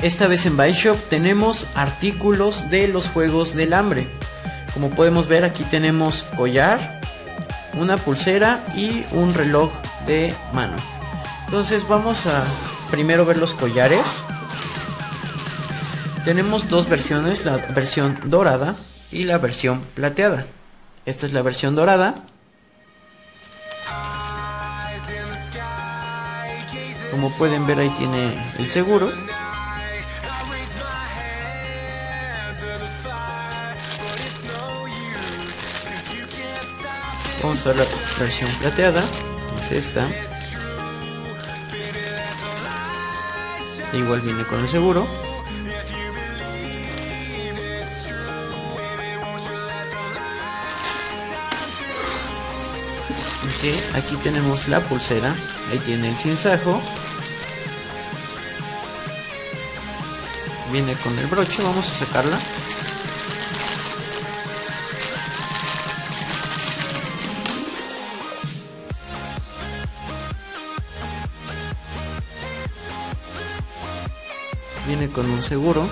esta vez en Byshop tenemos artículos de los Juegos del Hambre. Como podemos ver, aquí tenemos collar, una pulsera y un reloj de mano. Entonces vamos a primero ver los collares. Tenemos dos versiones, la versión dorada y la versión plateada. Esta es la versión dorada. Como pueden ver, ahí tiene el seguro. Vamos a ver la versión plateada. Es esta. Igual viene con el seguro. Ok, aquí tenemos la pulsera. Ahí tiene el sinsajo. Viene con el broche. Vamos a sacarla. Viene con un seguro.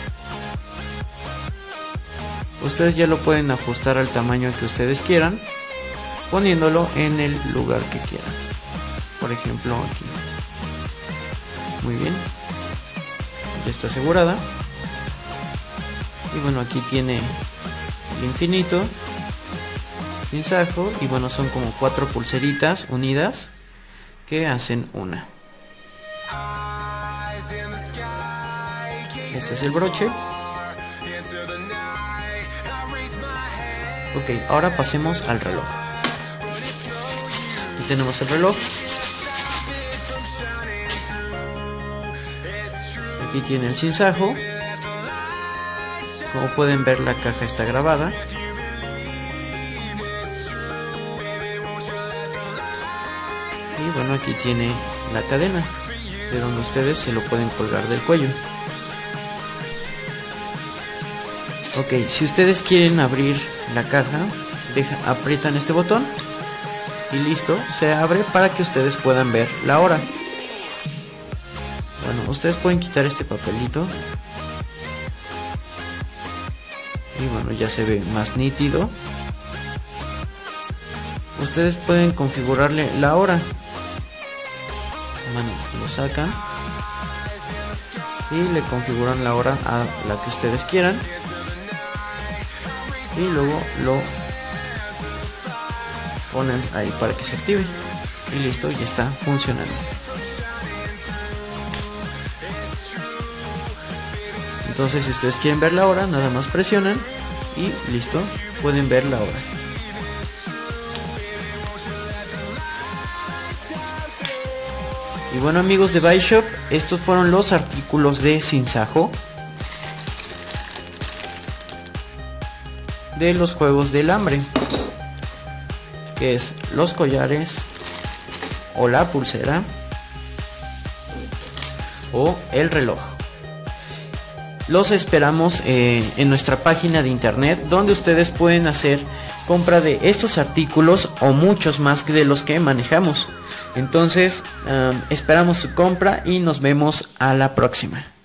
Ustedes ya lo pueden ajustar al tamaño que ustedes quieran, poniéndolo en el lugar que quieran. Por ejemplo, aquí. Muy bien. Ya está asegurada. Y bueno, aquí tiene el infinito, sinsajo, y bueno, son como 4 pulseritas unidas que hacen una. Este es el broche. Ok, ahora pasemos al reloj. Aquí tenemos el reloj. Aquí tiene el sinsajo. Como pueden ver, la caja está grabada. Y bueno, aquí tiene la cadena, de donde ustedes se lo pueden colgar del cuello. Ok, si ustedes quieren abrir la caja, aprietan este botón y listo, se abre para que ustedes puedan ver la hora. Bueno, ustedes pueden quitar este papelito y bueno, ya se ve más nítido. Ustedes pueden configurarle la hora. Bueno, lo sacan y le configuran la hora a la que ustedes quieran. Y luego lo ponen ahí para que se active y listo, ya está funcionando. Entonces, si ustedes quieren ver la hora, nada más presionan y listo, pueden ver la hora. Y bueno, amigos de Byshop, estos fueron los artículos de sinsajo de los Juegos del Hambre, que es los collares o la pulsera o el reloj. Los esperamos en nuestra página de internet, donde ustedes pueden hacer compra de estos artículos o muchos más de los que manejamos. Entonces esperamos su compra y nos vemos a la próxima.